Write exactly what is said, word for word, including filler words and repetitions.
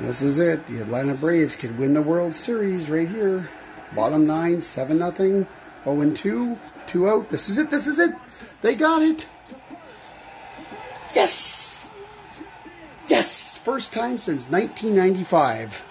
This is it. The Atlanta Braves could win the World Series right here. Bottom nine, seven nothing, oh and two, two out. This is it. This is it. They got it. Yes. Yes. First time since nineteen ninety-five.